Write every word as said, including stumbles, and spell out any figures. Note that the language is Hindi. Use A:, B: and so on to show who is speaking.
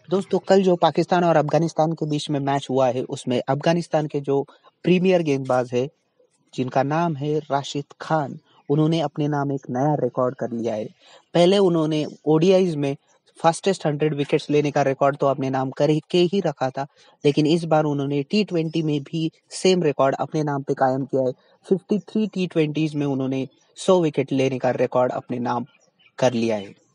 A: दोस्तों कल जो पाकिस्तान और अफगानिस्तान के बीच में मैच हुआ है उसमें अफगानिस्तान के जो प्रीमियर गेंदबाज है जिनका नाम है राशिद खान, उन्होंने अपने नाम एक नया रिकॉर्ड कर लिया है। पहले उन्होंने ओडीआईज में फास्टेस्ट हंड्रेड विकेट्स लेने का रिकॉर्ड तो अपने नाम कर के ही रखा था, लेकिन इस बार उन्होंने टी ट्वेंटी में भी सेम रिकॉर्ड अपने नाम पे कायम किया है। तिरेपन टी ट्वेंटीज में उन्होंने सौ विकेट लेने का रिकॉर्ड अपने नाम कर लिया है।